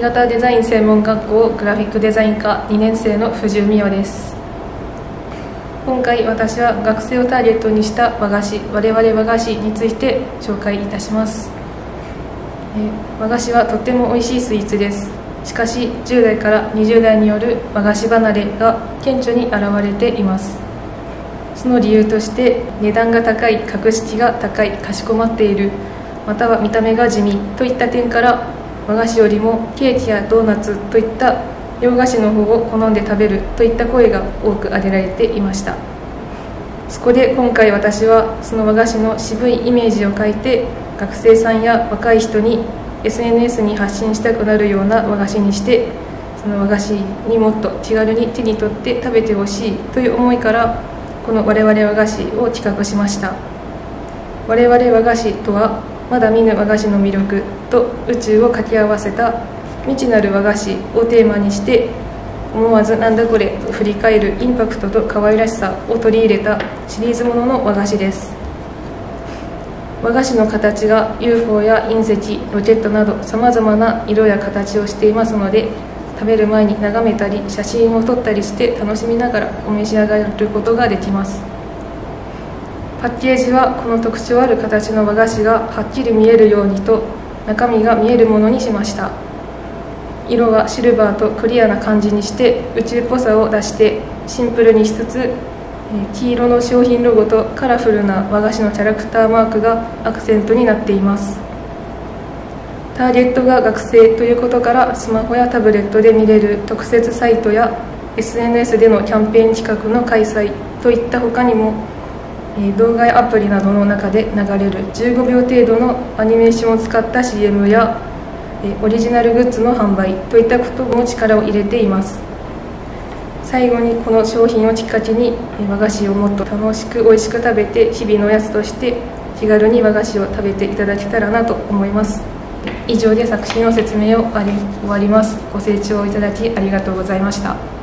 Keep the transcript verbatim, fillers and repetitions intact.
型デザイン専門学校グラフィックデザイン科にねん生の藤井美代です。今回私は学生をターゲットにした和菓子我々和菓子について紹介いたします。え和菓子はとても美味しいスイーツです。しかしじゅう代からにじゅう代による和菓子離れが顕著に現れています。その理由として値段が高い、格式が高い、かしこまっている、または見た目が地味といった点から和菓子よりもケーキやドーナツといった洋菓子の方を好んで食べるといった声が多く挙げられていました。そこで今回私はその和菓子の渋いイメージを変えて学生さんや若い人に エスエヌエス に発信したくなるような和菓子にして、その和菓子にもっと気軽に手に取って食べてほしいという思いからこの我々和菓子を企画しました。我々和菓子とはまだ見ぬ和菓子の魅力と宇宙を掛け合わせた未知なる和菓子をテーマにして、思わずなんだこれと振り返るインパクトと可愛らしさを取り入れたシリーズものの和菓子です。和菓子の形が ユーフォー や隕石、ロケットなどさまざまな色や形をしていますので、食べる前に眺めたり写真を撮ったりして楽しみながらお召し上がることができます。パッケージはこの特徴ある形の和菓子がはっきり見えるようにと中身が見えるものにしました。色はシルバーとクリアな感じにして宇宙っぽさを出してシンプルにしつつ、黄色の商品ロゴとカラフルな和菓子のキャラクターマークがアクセントになっています。ターゲットが学生ということからスマホやタブレットで見れる特設サイトや エスエヌエス でのキャンペーン企画の開催といったほかにも、動画やアプリなどの中で流れるじゅうごびょう程度のアニメーションを使った シーエム やオリジナルグッズの販売といったことも力を入れています。最後にこの商品をきっかけに和菓子をもっと楽しく美味しく食べて日々のおやつとして気軽に和菓子を食べていただけたらなと思います。以上で作品の説明を終わります。ご清聴いただきありがとうございました。